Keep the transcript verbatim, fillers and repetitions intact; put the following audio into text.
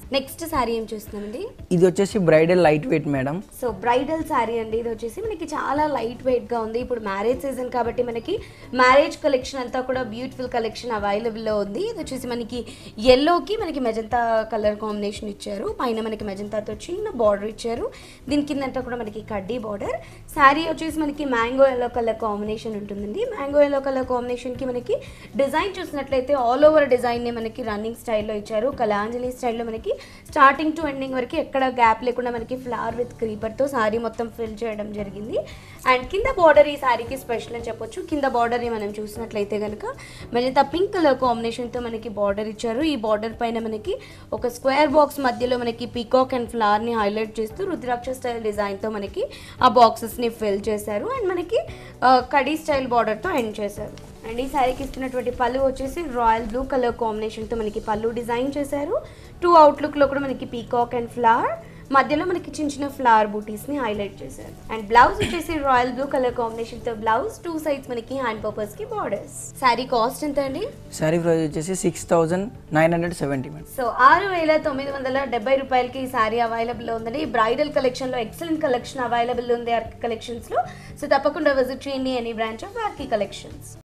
Next sorry ఏం చూస్తున్నామండి? ఇది వచ్చేసి bridal light weight madam. So bridal sari అండి. ఇది వచ్చేసి మనకి చాలా లైట్ వెయిట్ గా ఉంది. ఇప్పుడు మ్యారేజ్ సీజన్ కాబట్టి మనకి మ్యారేజ్ కలెక్షన్ అంతా కూడా బ్యూటిఫుల్ కలెక్షన్ అవైలబుల్ లో ఉంది. ఇది వచ్చేసి మనకి ఎల్లోకి మనకి మెజంతా కలర్ కాంబినేషన్ ఇచ్చారు. పైన మనకి మెజంతాతో చిన్న బార్డర్ ఇచ్చారు. దీని కిందంతా కూడా మనకి కడ్డీ బార్డర్. సారీ వచ్చేసి మనకి మ్యాంగో ఎల్లో కలర్ కాంబినేషన్ ఉంటుందండి. మ్యాంగో ఎల్లో కలర్ కాంబినేషన్ కి మనకి డిజైన్ చూసినట్లయితే ఆల్ ఓవర్ డిజైన్ ని మనకి రన్నింగ్ స్టైల్లో ఇచ్చారు. కలాంజలి స్టైల్లో మనకి స్టార్టింగ్ టు ఎండింగ్ వరకు ఎక్కడ గ్యాప్ లేకుండా మనకి ఫ్లవర్ విత్ క్రీపర్తో సారీ మొత్తం ఫిల్ చేయడం జరిగింది. అండ్ కింద బార్డర్ ఈ సారీకి స్పెషల్ అని చెప్పొచ్చు. కింద బార్డర్ని మనం చూసినట్లయితే కనుక మెజంతా పింక్ కలర్ కాంబినేషన్తో మనకి బార్డర్ ఇచ్చారు. ఈ బార్డర్ పైన మనకి ఒక స్క్వేర్ బాక్స్ మధ్యలో మనకి పీకాక్ అండ్ ఫ్లవర్ని హైలైట్ చేస్తూ రుద్రాక్ష స్టైల్ డిజైన్తో మనకి ఆ బాక్సెస్ని ఫిల్ చేశారు. అండ్ మనకి కడీ స్టైల్ బార్డర్తో ఎండ్ చేశారు. అండ్ ఈ శారీకి ఇస్తున్నటువంటి పళ్ళు వచ్చేసి రాయల్ బ్లూ కలర్ కాంబినేషన్తో మనకి పళ్ళు డిజైన్ చేశారు. టూ అవుట్లుక్లో కూడా మనకి పీకాక్ అండ్ ఫ్లవర్ మధ్యలో మనకి చిన్న చిన్న ఫ్లవర్ బూటీస్ని హైలైట్ చేశారు. అండ్ బ్లౌజ్ వచ్చేసి రాయల్ బ్లూ కలర్ కాంబినేషన్తో బ్లౌజ్, టూ సైడ్స్ మనకి హ్యాండ్ పర్పస్కి బార్డర్స్. శారీ కాస్ట్ ఎంత అండి? శారీ ప్రైస్ వచ్చేసి six thousand nine hundred seventy madam. So ఆరు వేల తొమ్మిది వందల డెబ్బై రూపాయలకి ఈ శారీ అవైలబుల్ ఉందండి. బ్రైడల్ కలెక్షన్లో ఎక్సలెంట్ కలెక్షన్ అవైలబుల్ ఉంది ఆర్కి కలెక్షన్స్లో. సో తప్పకుండా విజిట్ చేయండి any branch of RK collections.